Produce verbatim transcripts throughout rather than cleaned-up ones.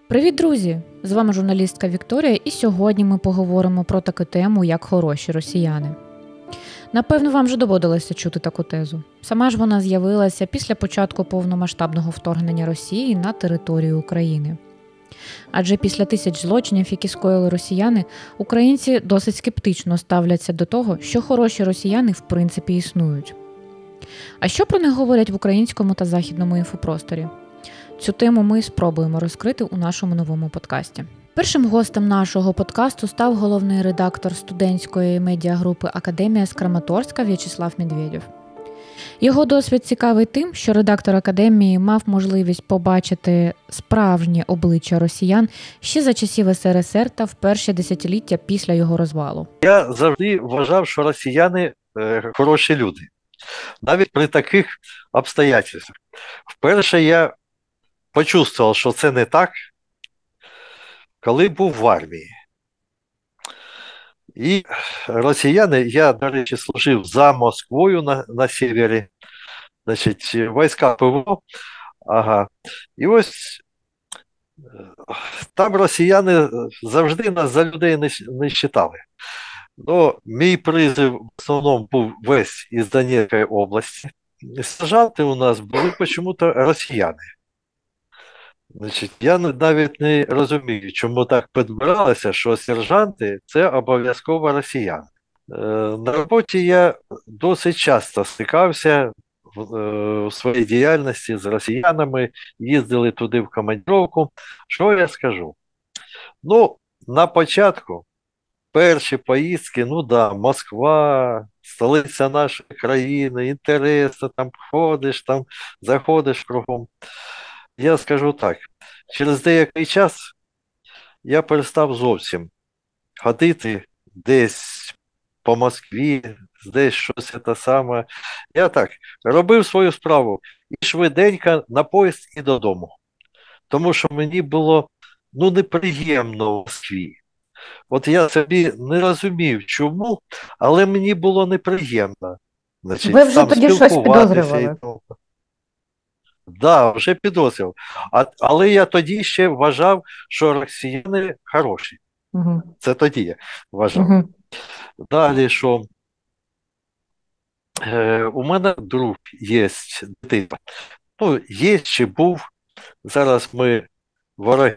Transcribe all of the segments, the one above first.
Привіт, друзі! З вами журналістка Вікторія, і сьогодні ми поговоримо про таку тему, як хороші росіяни. Напевно, вам вже доводилося чути таку тезу. Сама ж вона з'явилася після початку повномасштабного вторгнення Росії на територію України. Адже після тисяч злочинів, які скоїли росіяни, українці досить скептично ставляться до того, що хороші росіяни в принципі існують. А що про них говорять в українському та західному інфопросторі? Цю тему ми спробуємо розкрити у нашому новому подкасті. Першим гостем нашого подкасту став головний редактор студентської медіагрупи «Академія» з Краматорська В'ячеслав Медведєв. Його досвід цікавий тим, що редактор «Академії» мав можливість побачити справжнє обличчя росіян ще за часів ес ер ес ер та в перші десятиліття після його розвалу. Я завжди вважав, що росіяни е, хороші люди. Навіть при таких обстоятельствах. Вперше я почувствував, що це не так, коли був в армії. І росіяни, я, до речі, служив за Москвою на, на севері, значить, війська пе ве о, ага. І ось там росіяни завжди нас за людей не, не вважали. Ну, мій призив в основному був весь із Донецької області. Сержанти у нас були чому-то росіяни. Значить, я навіть не розумію, чому так підбиралося, що сержанти – це обов'язково росіяни. На роботі я досить часто стикався в своїй діяльності з росіянами, їздили туди в командировку. Що я скажу? Ну, на початку перші поїздки, ну да, Москва, столиця нашої країни, інтересно, там ходиш, там заходиш кругом. Я скажу так, через деякий час я перестав зовсім ходити десь по Москві, десь щось те саме. Я так, робив свою справу і швиденько на поїзд і додому. Тому що мені було, ну, неприємно в Москві. От я собі не розумів, чому, але мені було неприємно. Значить, Ви вже там тоді щось підозрювали? Так, да, вже підозрював. А, але я тоді ще вважав, що росіяни хороші. Угу. Це тоді я вважав. Угу. Далі, що е, у мене друг є, дитина. Ну, є чи був, зараз ми вороги.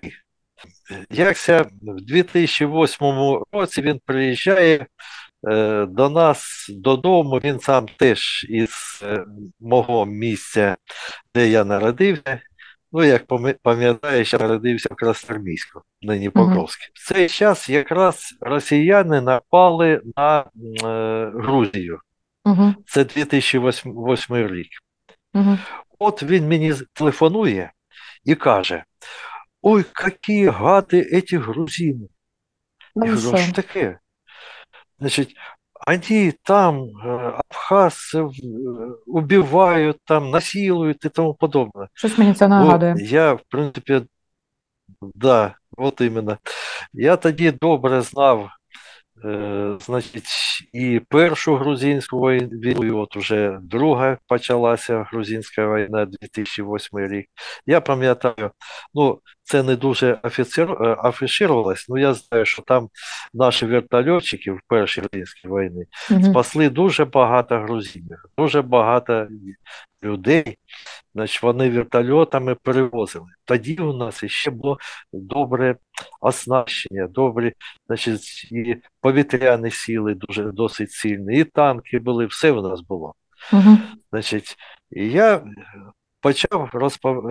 Якся в дві тисячі восьмому році він приїжджає е, до нас додому, він сам теж із е, мого місця, де я народився. Ну, як пам'ятаєш, я народився в Красноармійську, нині Покровське. Uh-huh. В цей час якраз росіяни напали на е, Грузію. Uh-huh. Це дві тисячі восьмий рік. Uh-huh. От він мені телефонує і каже: ой, які гады эти грузины. Ну, я говорю, а що таке? Значить, они там абхазцев убивають, там, насилують і тому подобне. Щось мені це нагадує. Ну, я, в принципі, да, от іменно. Я тоді добре знав, е, значить, і Першу грузинську війну, і от вже друга почалася грузинська війна, дві тисячі восьмий рік. Я пам'ятаю, ну, це не дуже афішувалось, але я знаю, що там наші вертольотчики в Першій грузинській війні угу. спасли дуже багато грузинів, дуже багато людей. Значить, вони вертольотами перевозили. Тоді у нас ще було добре оснащення, добрі, значить, і повітряні сили дуже досить сильні, і танки були, все у нас було. Uh-huh. Значить, і я почав розпов...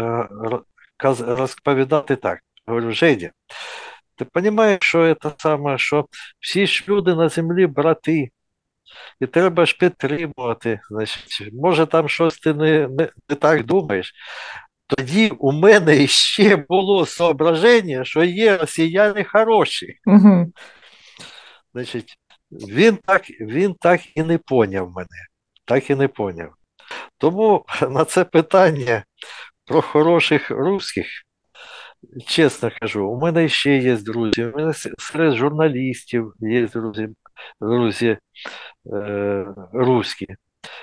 розповідати так. Говорю, Жені, ти розумієш, що це саме, що всі ж люди на землі брати, і треба ж підтримувати. Значить, може там щось ти не, не, не так думаєш. Тоді у мене ще було соображення, що є росіяни хороші. Угу. Значить, він так, він так і не поняв мене. Так і не поняв. Тому на це питання про хороших русських, чесно кажу, у мене ще є друзі, у мене серед журналістів є друзі, друзі е, русські. І от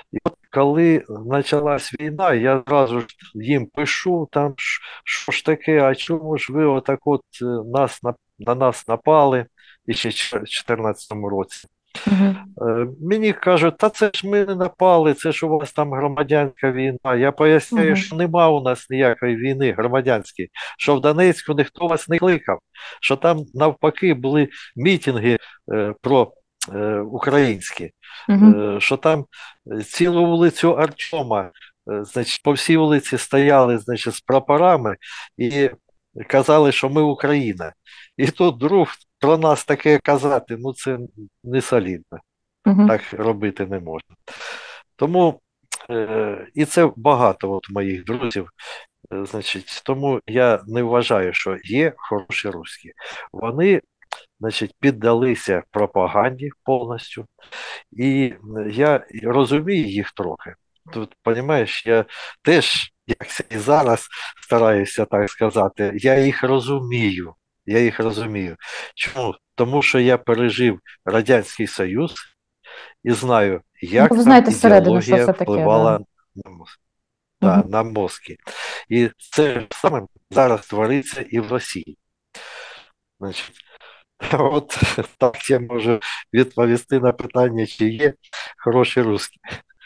коли почалась війна, я одразу ж їм пишу, там, ш- що ж таке, а чому ж ви отак от е, нас, на, на нас напали і ще в дві тисячі чотирнадцятому році. Угу. Е, Мені кажуть, та це ж ми не напали, це ж у вас там громадянська війна. Я поясняю, Угу. що нема у нас ніякої війни громадянської, що в Донецьку ніхто вас не кликав, що там навпаки були мітинги е, про е, українські, Угу. е, що там е, цілу вулицю Артема, е, значить, по всій вулиці стояли, значить, з прапорами і казали, що ми Україна. І тут друг про нас таке казати, ну це не солідно. Угу. Так робити не можна. Тому е, і це багато от моїх друзів. Е, значить, тому я не вважаю, що є хороші русські. Вони, значить, піддалися пропаганді повністю. І я розумію їх трохи. Тут, розумієш, я теж, як це і зараз стараюся так сказати, я їх розумію. Я їх розумію. Чому? Тому що я пережив Радянський Союз і знаю, Ну, як ви там знаєте зсередини, що ідеологія це таке, да. впливала на мозок. Да, Угу. на мозки. І це ж саме зараз твориться і в Росії. Значить, от так я можу відповісти на питання, чи є хороші русські.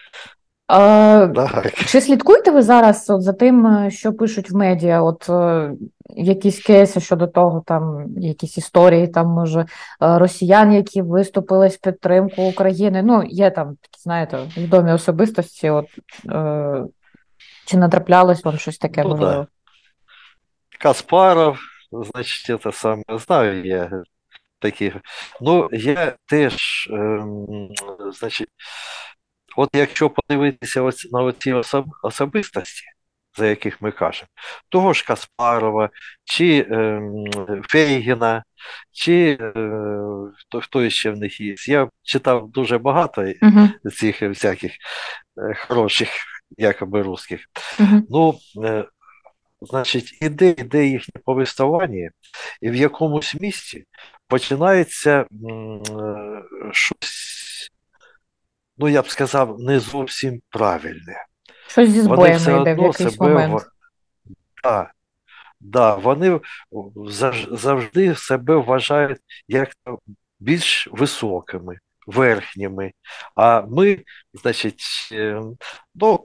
А, Так. чи слідкуєте ви зараз от за тим, е, що пишуть в медіа? От е, якісь кейси щодо того, там якісь історії, там може е, росіян, які виступили з підтримку України. Ну, є там такі, знаєте, відомі особистості. От е, чи натраплялось вам щось таке, Ну можливо? да. Каспаров, значить, це саме знаю я таких. Ну, я теж, ем, значить, от якщо подивитися ось на оці особ- особистості, за яких ми кажемо, того ж Каспарова, чи ем, Фейгіна, чи е, хто, хто ще в них є. Я читав дуже багато Угу. цих всяких е, хороших, якоби русських. Угу. Ну, е, значить, іде, іде їхнє повествування, і в якомусь місці починається м, е, щось, ну я б сказав, не зовсім правильне. Щось зі Вони все збоями йде в одно якийсь себе момент. в... да, да, вони заж- завжди себе вважають як то більш високими, верхніми. А ми, значить, е, ну,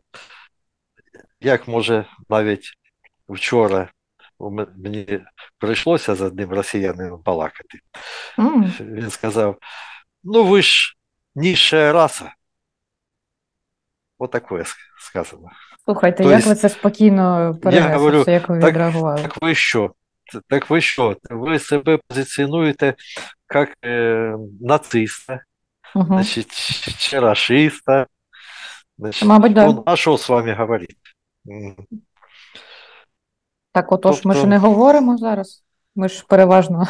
як може навіть вчора у ме- мені прийшлося з одним росіянином балакати. М. Він сказав: ну ви ж низша раса. Отакое сказано. Слухайте, Тобто, як ви це спокійно я перенесли, говорю, все, як ви так, відреагували? так ви що? Так ви що? Ви себе позиціонуєте як е, нациста, Угу. значить, чи рашиста. Значить, Мабуть, да. он, а що з вами говорити? М. Так, отож, ми ж Тобто, не говоримо зараз. Ми ж переважно.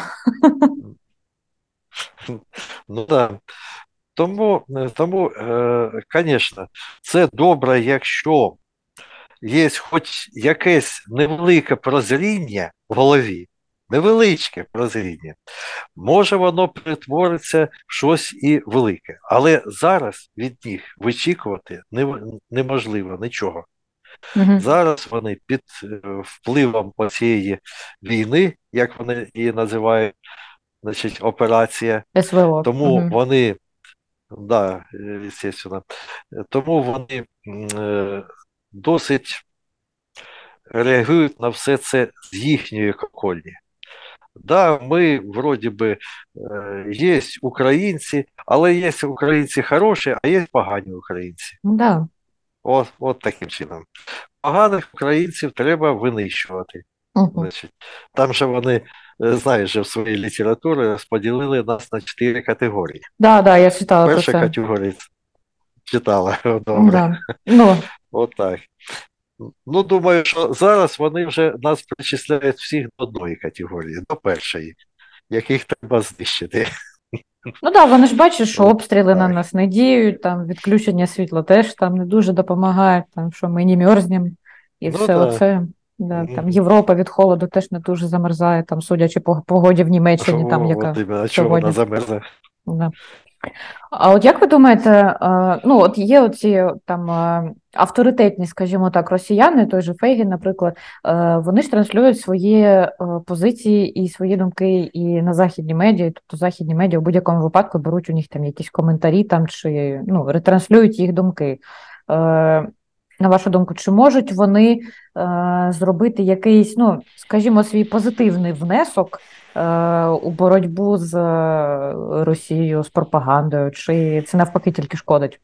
ну да. Тому, е, тому, звісно, це добре, якщо є хоч якесь невелике прозріння в голові, невеличке прозріння, може воно перетвориться в щось і велике. Але зараз від них вичікувати нев- неможливо нічого. Угу. Зараз вони під е, впливом цієї війни, як вони її називають, значить, операція, СВО. тому Угу. вони, да, е, естественно, тому вони м, е, досить реагують на все це з їхньої колокольні. Да, ми вроді би е, є українці, але є українці хороші, а є погані українці. Да. От, от таким чином. Поганих українців треба винищувати. Угу. Значить, там же вони, е, знаєш, же в своїй літературі розподілили нас на чотири категорії. Да, да, я читала про Перша це. категорія читала, добре. Да. Ну, От так. Ну, думаю, що зараз вони вже нас причисляють всіх до одної категорії, до першої, яких треба знищити. ну да, вони ж бачать, що От обстріли на так. нас не діють, там відключення світла теж там не дуже допомагає, там що ми не мерзнемо і Ну все так. оце. Да, там Мгм. Європа від холоду теж не дуже замерзає, там, судячи по погоді в Німеччині, там О, яка от іменно, а чого вона сьогодні. замерзла? Да. А от як ви думаєте, е, ну от є оці там е, авторитетні, скажімо так, росіяни, той же Фейгін, наприклад, е, вони ж транслюють свої е, позиції і свої думки і на західні медіа, тобто західні медіа в будь-якому випадку беруть у них там якісь коментарі там чи ну, ретранслюють їх думки. Е, На вашу думку, чи можуть вони е, зробити якийсь, ну, скажімо, свій позитивний внесок е, у боротьбу з е, Росією, з пропагандою, чи це навпаки тільки шкодить?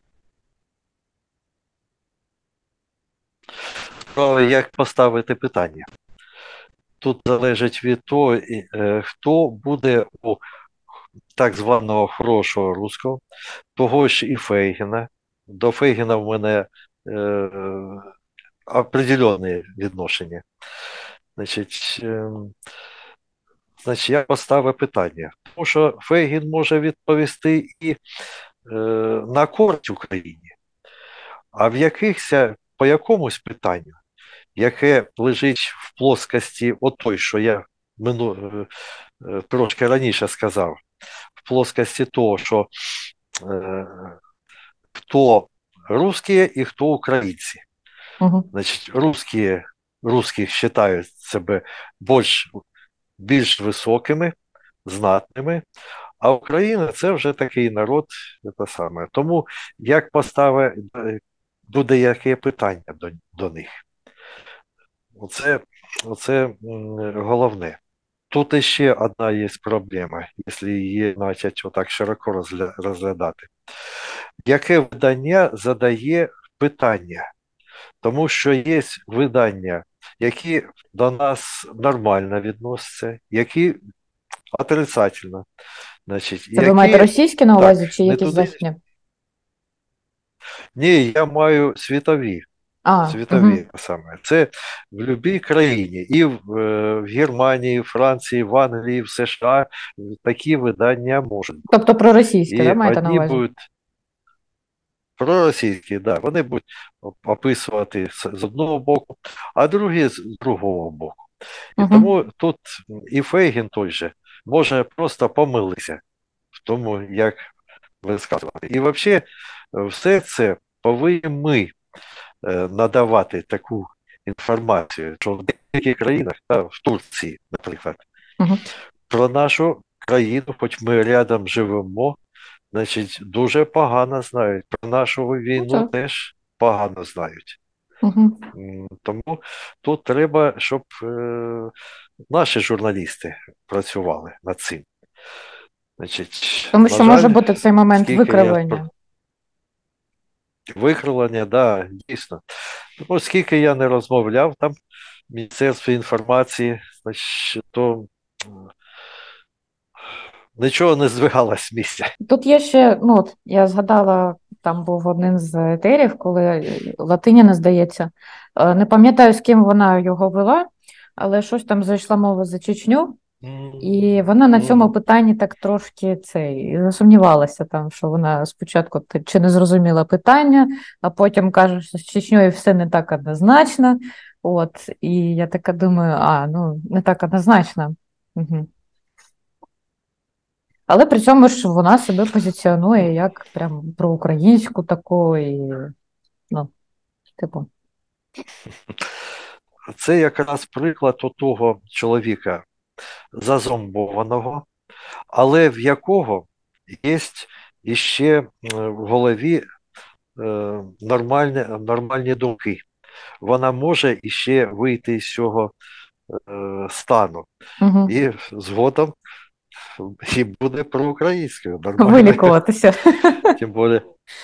Справа, як поставити питання? Тут залежить від того, і, е, хто буде у так званого хорошого руського, того ж і Фейгіна. До Фейгіна в мене е, определенне відношення. Значить, е, значить, я поставив питання. Тому що Фейгін може відповісти і е, на користь Україні, а в якихось, по якомусь питанню, яке лежить в плоскості отой, що я мину, е, е, трошки раніше сказав, в плоскості того, що е, хто русські і хто українці. Угу. Значить, русські, русських вважають себе більш, більш високими, знатними, а Україна це вже такий народ, це саме. Тому як поставить, буде яке питання до, до них. Оце, оце м, головне. Тут іще одна є проблема, якщо її почати отак широко розгля- розглядати. Яке видання задає питання? Тому що є видання, які до нас нормально відносяться, які отрицательно. Значить, Це ви маєте які російські на так, увазі чи не якісь туди. західні? Ні, я маю світові. А, угу. Світові саме. Це в будь-якій країні. І в, е, в Германії, в Франції, в Англії, в США такі видання можуть бути. Тобто проросійське, І да, маєте на одні увазі? будуть проросійські, да, вони будуть описувати з з одного боку, а другі з другого боку. І Угу. тому тут і Фейгін той же може просто помилитися в тому, як висказувати. І взагалі все це повинні ми е, надавати таку інформацію, що в деяких країнах, та, в Турції, наприклад, Угу. про нашу країну, хоч ми рядом живемо, значить, дуже погано знають. Про нашу Ну, війну це. теж погано знають. Угу. М, Тому тут треба, щоб е, наші журналісти працювали над цим. Значить, Тому на що може жаль, бути цей момент скільки я викривлення. викривлення, да, дійсно. Тому скільки я не розмовляв там в Міністерстві інформації, значить, то м, нічого не здвигалось з місця. Тут є ще, ну от я згадала, там був один з етерів, коли Латиніна, здається, Е, не пам'ятаю, з ким вона його вела, але щось там зайшла мова за Чечню, і вона на цьому Мгм. питанні так трошки цей засумнівалася, там, що вона спочатку ти- чи не зрозуміла питання, а потім каже, що з Чечнею все не так однозначно. От, і я така думаю, а, ну, не так однозначно. Угу. Але при цьому ж вона себе позиціонує як прям проукраїнську таку, і, ну, типу. Це якраз приклад того чоловіка зазомбованого, але в якого є іще е, в голові е, нормальні, нормальні думки. Вона може іще вийти з цього е, стану. Угу. І згодом і буде проукраїнською, нормально. Вилікуватися. Тим більше,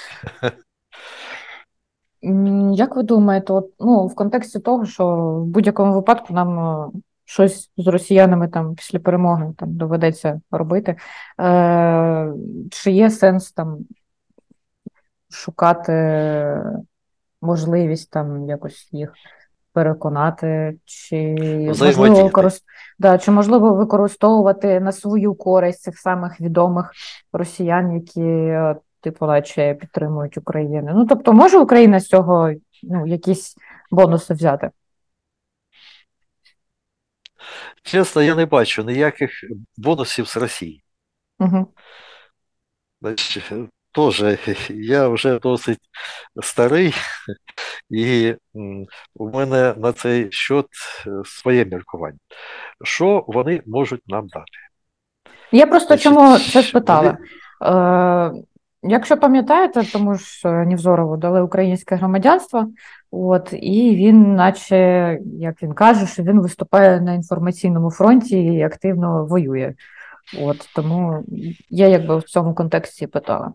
М, Як ви думаєте, от, ну, в контексті того, що в будь-якому випадку нам е, щось з росіянами там після перемоги там доведеться робити, е, чи є сенс там шукати можливість там якось їх переконати, чи можливо взаємодіяти. використ... да, чи можливо використовувати на свою користь цих самих відомих росіян, які е, типу наче підтримують Україну. Ну тобто, може Україна з цього ну, якісь бонуси взяти? Чесно, я не бачу ніяких бонусів з Росії. Угу. Значить, теж я вже досить старий, і м, у мене на цей счет е, своє міркування. Що вони можуть нам дати? Я просто Значить, чому це спитала? вони, Е, Якщо пам'ятаєте, тому ж е, Нівзорову дали українське громадянство, от, і він, наче, як він каже, що він виступає на інформаційному фронті і активно воює. От, тому я якби в цьому контексті питала.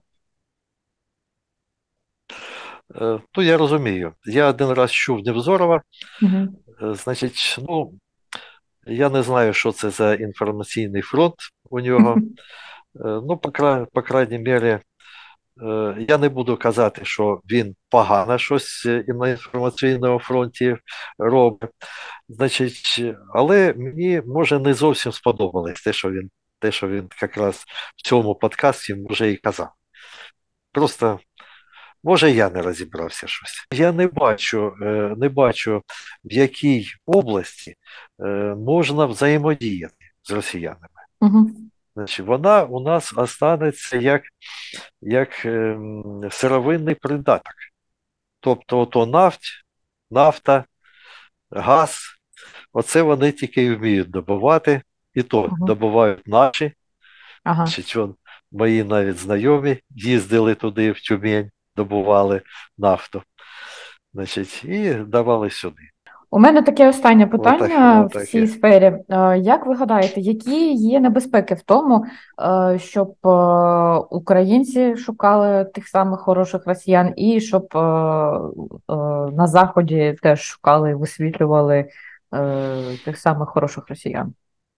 е, ну я розумію, я один раз чув Невзорова, Угу. е, значить, ну, я не знаю, що це за інформаційний фронт у нього. Е, Ну, по, кра... по крайній мірі, е, я не буду казати, що він погано щось е, і на інформаційному фронті робить. Значить, але мені може не зовсім сподобалось те, що він, те, що він якраз в цьому подкасті може і казав. Просто, може, я не розібрався щось. Я не бачу, е, не бачу, в якій області е, можна взаємодіяти з росіянами. Угу. Значить, вона у нас останеться як, як ем, сировинний придаток. Тобто, ото нафть, нафта, газ, оце вони тільки й вміють добувати, і то Угу. добувають наші. Ага. Значить, вон, мої навіть знайомі їздили туди, в Тюмень, добували нафту. Значить, і давали сюди. У мене таке останнє Отак, питання в цій отаке. сфері. Е, Як ви гадаєте, які є небезпеки в тому, е, щоб е, українці шукали тих самих хороших росіян, і щоб е, е, на Заході теж шукали і висвітлювали е, тих самих хороших росіян?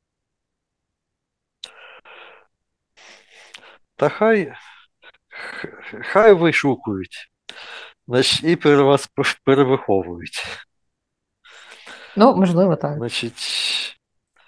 Та хай, хай вишукують, значить, і перевас- перевиховують. Ну, можливо, так. Значить,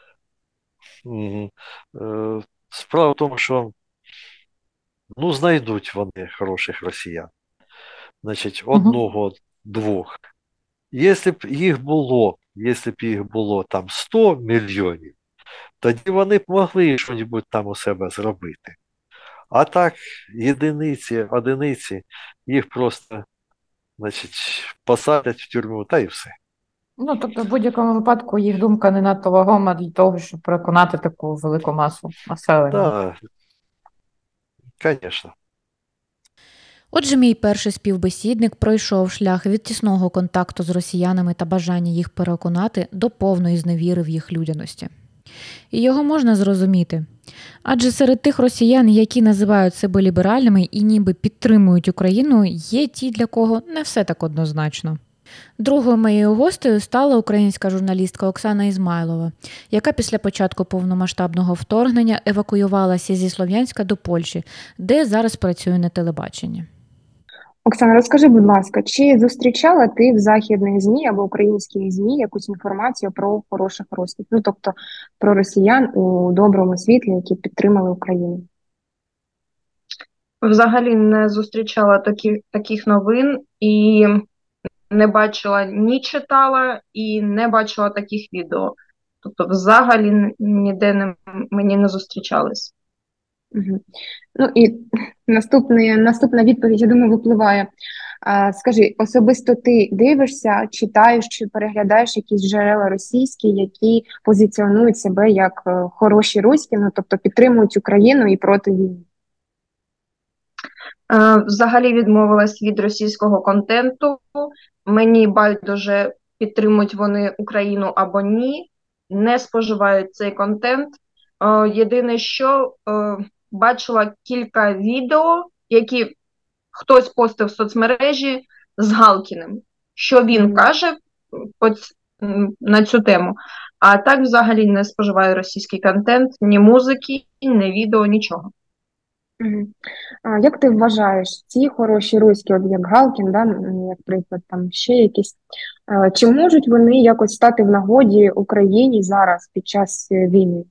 м, е, справа в тому, що ну, знайдуть вони хороших росіян. Значить, Угу. одного, двох. Якщо б їх було, якщо б їх було там сто мільйонів, тоді вони б могли щось там у себе зробити. А так, єдиниці, одиниці, їх просто, значить, посадять в тюрму, та й все. Ну, тобто, в будь-якому випадку їх думка не надто вагома для того, щоб переконати таку велику масу населення. Так, звісно. Отже, мій перший співбесідник пройшов шлях від тісного контакту з росіянами та бажання їх переконати до повної зневіри в їх людяності. І його можна зрозуміти. Адже серед тих росіян, які називають себе ліберальними і ніби підтримують Україну, є ті, для кого не все так однозначно. Другою моєю гостею стала українська журналістка Оксана Ізмайлова, яка після початку повномасштабного вторгнення евакуювалася зі Слов'янська до Польщі, де зараз працює на телебаченні. Оксана, розкажи, будь ласка, чи зустрічала ти в західних ЗМІ або українських ЗМІ якусь інформацію про хороших русських, ну тобто про росіян у доброму світлі, які підтримали Україну? Взагалі не зустрічала такі, таких новин і не бачила, ні читала, і не бачила таких відео. Тобто, взагалі ніде не, мені не зустрічались. Угу. Ну і наступне, наступна відповідь, я думаю, випливає. А, скажи, особисто ти дивишся, читаєш чи переглядаєш якісь джерела російські, які позиціонують себе як е, хороші руські, ну тобто підтримують Україну і проти війни? Е, Взагалі відмовилась від російського контенту. Мені байдуже, підтримують вони Україну або ні. Не споживають цей контент. Е, Єдине, що е, бачила кілька відео, які хтось постив в соцмережі з Галкіним, що він Мгм. каже по ць- м, на цю тему. А так взагалі не споживаю російський контент, ні музики, ні відео, нічого. Мгм. А як ти вважаєш, ці хороші руські, от як Галкін, да, м, як приклад, там ще якісь, е, чи можуть вони якось стати в нагоді Україні зараз під час е, війни?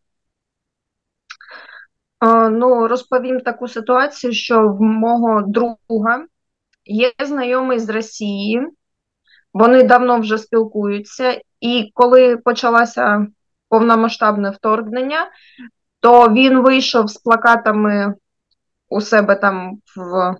Е, Ну, розповім таку ситуацію, що в мого друга є знайомий з Росії, вони давно вже спілкуються, і коли почалося повномасштабне вторгнення, то він вийшов з плакатами у себе там в,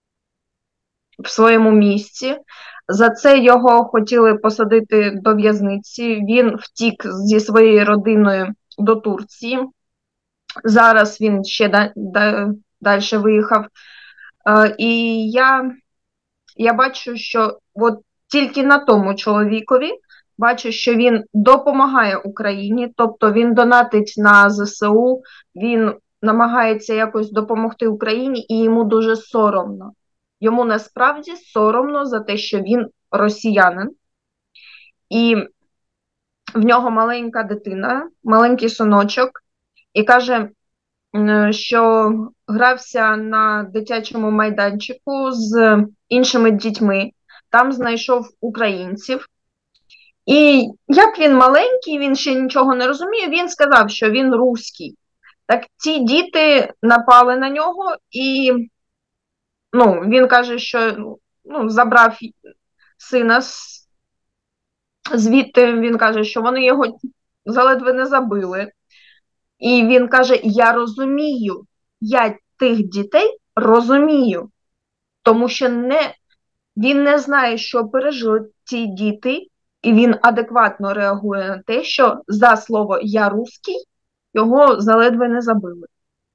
в своєму місці. За це його хотіли посадити до в'язниці. Він втік зі своєю родиною до Турції. Зараз він ще да, да, далі виїхав. Е, і я, я бачу, що от тільки на тому чоловікові бачу, що він допомагає Україні, тобто він донатить на зе се у, він намагається якось допомогти Україні, і йому дуже соромно. Йому насправді соромно за те, що він росіянин, і в нього маленька дитина, маленький синочок, і каже, що грався на дитячому майданчику з іншими дітьми, там знайшов українців. І як він маленький, він ще нічого не розуміє, він сказав, що він руський. Так ці діти напали на нього, і ну, він каже, що ну, забрав сина звідти, він каже, що вони його заледве не забили. І він каже, я розумію, я тих дітей розумію, тому що не, він не знає, що пережили ці діти, і він адекватно реагує на те, що за слово «я русський» його заледве не забили.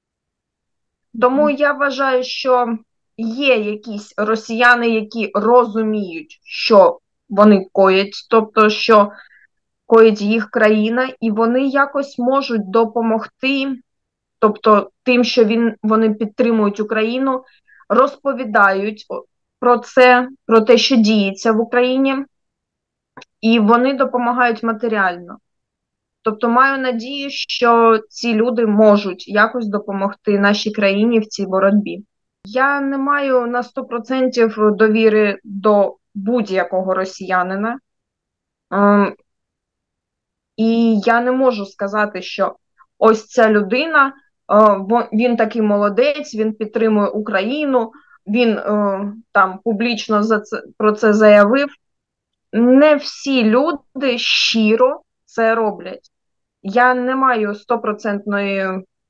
Тому я вважаю, що є якісь росіяни, які розуміють, що вони коять, тобто, що коїть їх країна, і вони якось можуть допомогти, тобто тим, що він, вони підтримують Україну, розповідають про це, про те, що діється в Україні, і вони допомагають матеріально. Тобто маю надію, що ці люди можуть якось допомогти нашій країні в цій боротьбі. Я не маю на сто відсотків довіри до будь-якого росіянина. Ем, і я не можу сказати, що ось ця людина, е, він такий молодець, він підтримує Україну, він е, там публічно за це, про це заявив. Не всі люди щиро це роблять. Я не маю стопроцентної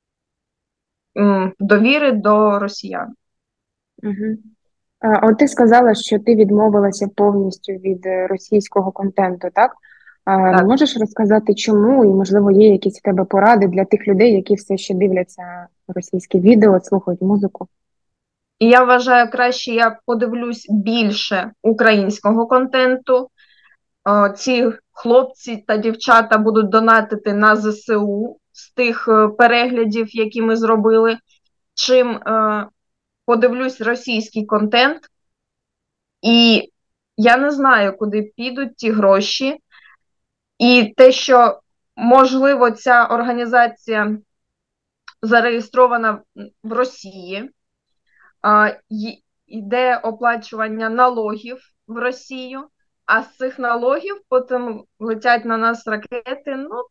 довіри до росіян. Угу. А от ти сказала, що ти відмовилася повністю від російського контенту, так? А, Так. Можеш розказати, чому, і, можливо, є якісь в тебе поради для тих людей, які все ще дивляться російські відео, слухають музику? І я вважаю, краще я подивлюсь більше українського контенту. Ці хлопці та дівчата будуть донатити на зе се у з тих переглядів, які ми зробили, чим е, подивлюсь російський контент, і я не знаю, куди підуть ті гроші. І те, що, можливо, ця організація зареєстрована в Росії, е, йде оплачування налогів в Росію, а з цих налогів потім летять на нас ракети, ну,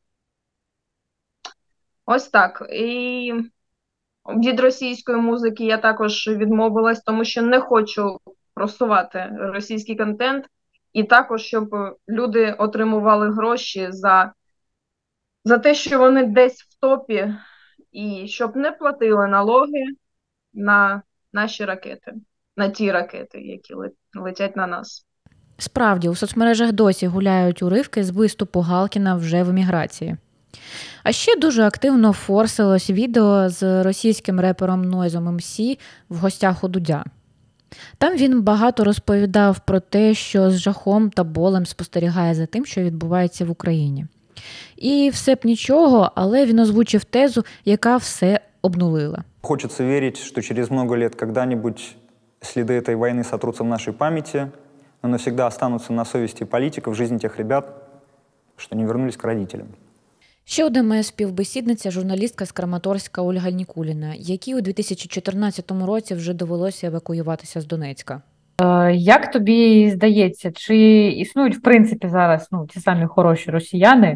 ось так. І від російської музики я також відмовилась, тому що не хочу просувати російський контент, і також, щоб люди отримували гроші за, за те, що вони десь в топі, і щоб не платили налоги на наші ракети, на ті ракети, які летять на нас. Справді, у соцмережах досі гуляють уривки з виступу Галкіна вже в еміграції. А ще дуже активно форсилось відео з російським репером Нойзом ем сі в гостях у Дудя. Там він багато розповідав про те, що з жахом та болем спостерігає за тим, що відбувається в Україні. І все б нічого, але він озвучив тезу, яка все обнулила. Хочеться вірити, що через много лет когда-нибудь сліди этой войны сотрутся в нашей памяти, но навсегда останутся на совести политиков в жизни тех ребят, что не вернулись к родителям. Ще одна моя співбесідниця – журналістка з Краматорська Ольга Нікуліна, якій у дві тисячі чотирнадцятому році вже довелося евакуюватися з Донецька. Як тобі здається, чи існують, в принципі, зараз ну, ті самі хороші росіяни,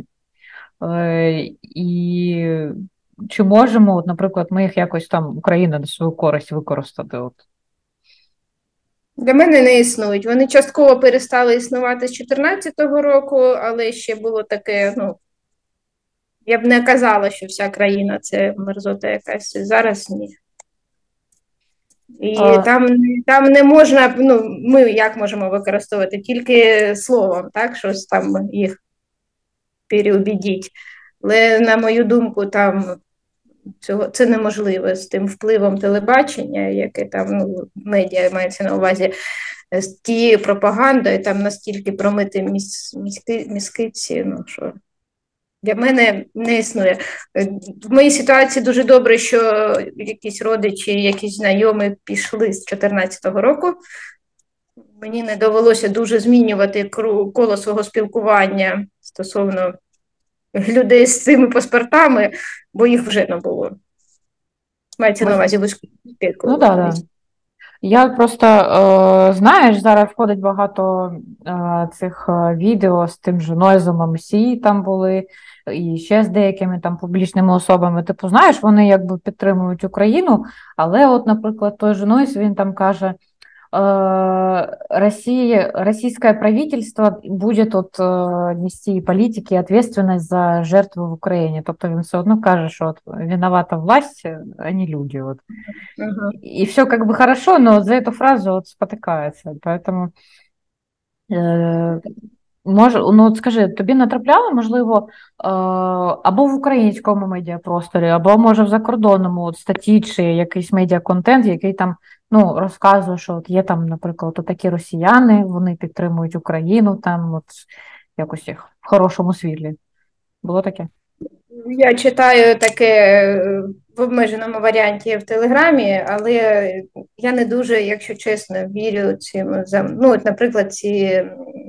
і чи можемо, от, наприклад, ми їх якось там, Україна, на свою користь використати? От? Для мене не існують. Вони частково перестали існувати з чотирнадцятого року, але ще було таке, ну, я б не казала, що вся країна – це мерзота якась. Зараз ні. І А, там, там не можна, ну, ми як можемо використовувати? Тільки словом, так, щось там їх переубідіть. Але, на мою думку, там цього це неможливо з тим впливом телебачення, яке там, ну, медіа мається на увазі, з тією пропагандою, там настільки промити міс, мізки, мізкиці, ну що для мене не існує. В моїй ситуації дуже добре, що якісь родичі, якісь знайомі пішли з чотирнадцятого року. Мені не довелося дуже змінювати коло свого спілкування стосовно людей з цими паспортами, бо їх вже не було. Мається на увазі вузьку спілку. ну так, да, да. Я просто, е, знаєш, зараз входить багато е, цих е, відео з тим же Нойзом ем сі там були, і ще з деякими там публічними особами. Типу, знаєш, вони якби підтримують Україну, але от, наприклад, той же Нойз, він там каже, Россия, российское правительство будет от нести политики ответственность за жертву в Україні. Тобто він все одно каже, що от виновата власть, а не люди. Вот. Uh-huh. И все как бы хорошо, но за эту фразу вот спотыкается. Поэтому, э, може, ну от скажи, тобі натрапляли, можливо, е, або в українському медіапросторі, або, може, в закордонному от статті чи якийсь медіаконтент, який там, ну, розказує, що от є там, наприклад, такі росіяни, вони підтримують Україну, там от якось їх в хорошому світлі. Було таке? Я читаю таке в обмеженому варіанті в Телеграмі, але я не дуже, якщо чесно, вірю цим. Ну, от, наприклад, ці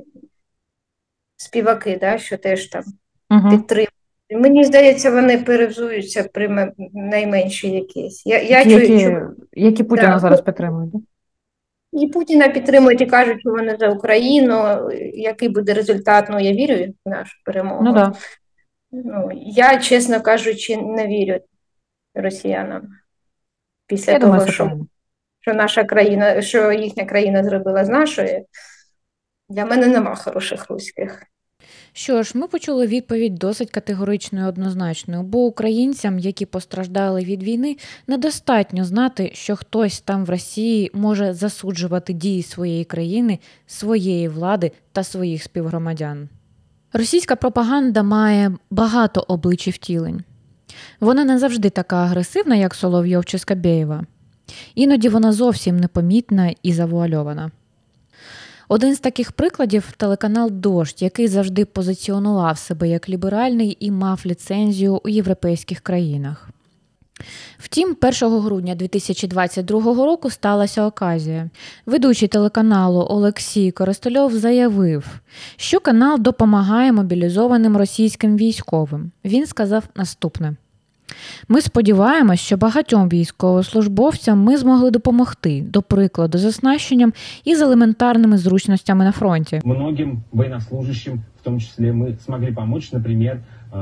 співаки, да, що теж там uh-huh. підтримують. Мені здається, вони перевзуються при найменші якісь. Я, я які, чую, що... які Путіна да. зараз підтримують? І Путіна підтримують і кажуть, що вони за Україну. Який буде результат? Ну, я вірю в нашу перемогу. Ну, да. Ну, я, чесно кажучи, не вірю росіянам. Після я того, думаю, що, що наша країна, що їхня країна зробила з нашої, для мене нема хороших руських. Що ж, ми почули відповідь досить категоричною і однозначною, бо українцям, які постраждали від війни, недостатньо знати, що хтось там в Росії може засуджувати дії своєї країни, своєї влади та своїх співгромадян. Російська пропаганда має багато облич і втілень. Вона не завжди така агресивна, як Соловйов чи Скабєєва. Іноді вона зовсім непомітна і завуальована. Один з таких прикладів – телеканал «Дождь», який завжди позиціонував себе як ліберальний і мав ліцензію у європейських країнах. Втім, першого грудня дві тисячі двадцять другого року сталася оказія. Ведучий телеканалу Олексій Коростельов заявив, що канал допомагає мобілізованим російським військовим. Він сказав наступне. Ми сподіваємось, що багатьом військовослужбовцям ми змогли допомогти, до прикладу, з оснащенням і з елементарними зручностями на фронті. Многим военнослужащим, в тому числі, ми змогли допомогти, наприклад,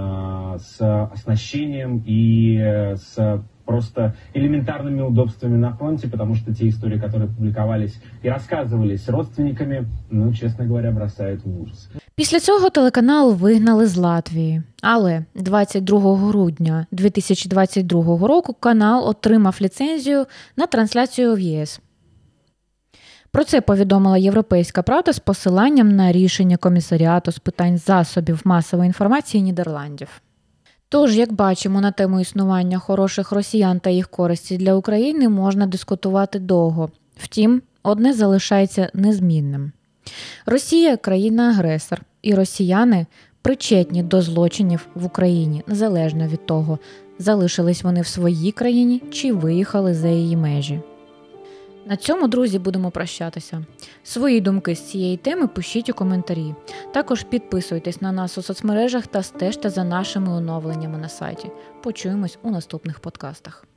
з оснащенням і з просто элементарными удобствами на фронте, потому что те истории, которые публиковались и рассказывались родственниками, ну, честно говоря, бросают в ужас. Після цього телеканал вигнали з Латвії. Але двадцять другого грудня дві тисячі двадцять другого року канал отримав ліцензію на трансляцію в ЄС. Про це повідомила «Європейська правда» з посиланням на рішення комісаріату з питань засобів масової інформації Нідерландів. Тож, як бачимо, на тему існування хороших росіян та їх користі для України можна дискутувати довго. Втім, одне залишається незмінним. Росія – країна-агресор, і росіяни причетні до злочинів в Україні, незалежно від того, залишились вони в своїй країні чи виїхали за її межі. На цьому, друзі, будемо прощатися. Свої думки з цієї теми пишіть у коментарі. Також підписуйтесь на нас у соцмережах та стежте за нашими оновленнями на сайті. Почуємось у наступних подкастах.